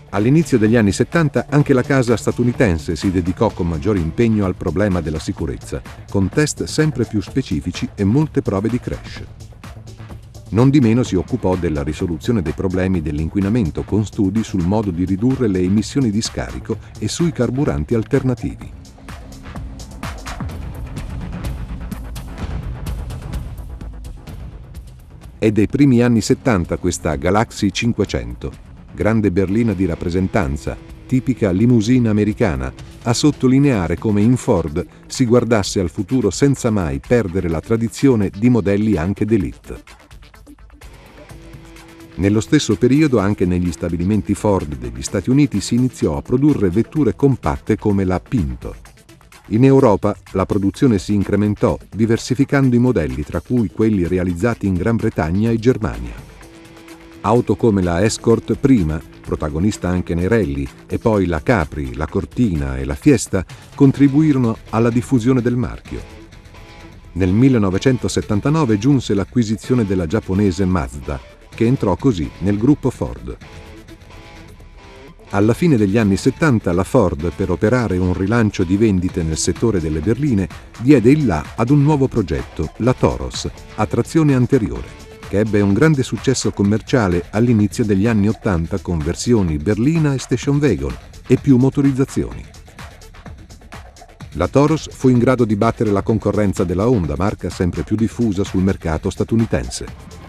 All'inizio degli anni 70 anche la casa statunitense si dedicò con maggiore impegno al problema della sicurezza, con test sempre più specifici e molte prove di crash. Non di meno si occupò della risoluzione dei problemi dell'inquinamento con studi sul modo di ridurre le emissioni di scarico e sui carburanti alternativi. È dei primi anni 70 questa Galaxy 500, grande berlina di rappresentanza, tipica limousine americana, a sottolineare come in Ford si guardasse al futuro senza mai perdere la tradizione di modelli anche d'élite. Nello stesso periodo anche negli stabilimenti Ford degli Stati Uniti si iniziò a produrre vetture compatte come la Pinto. In Europa la produzione si incrementò, diversificando i modelli, tra cui quelli realizzati in Gran Bretagna e Germania. Auto come la Escort prima, protagonista anche nei rally, e poi la Capri, la Cortina e la Fiesta contribuirono alla diffusione del marchio. Nel 1979 giunse l'acquisizione della giapponese Mazda, che entrò così nel gruppo Ford. Alla fine degli anni 70 la Ford, per operare un rilancio di vendite nel settore delle berline, diede il là ad un nuovo progetto, la Toros, a trazione anteriore, che ebbe un grande successo commerciale all'inizio degli anni 80 con versioni berlina e station wagon e più motorizzazioni. La Toros fu in grado di battere la concorrenza della Honda, marca sempre più diffusa sul mercato statunitense.